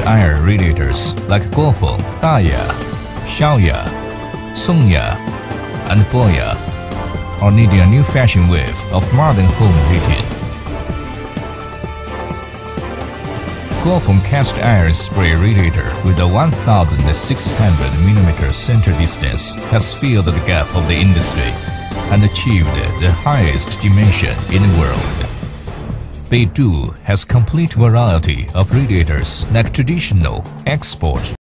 iron radiators like Guofeng, Daya, Xiaoya, Songya, and Boya are leading a new fashion wave of modern home heating. Guofeng cast iron spray radiator with a 1,600mm center distance has filled the gap of the industry and achieved the highest dimension in the world. Beizhu has complete variety of radiators like traditional, export,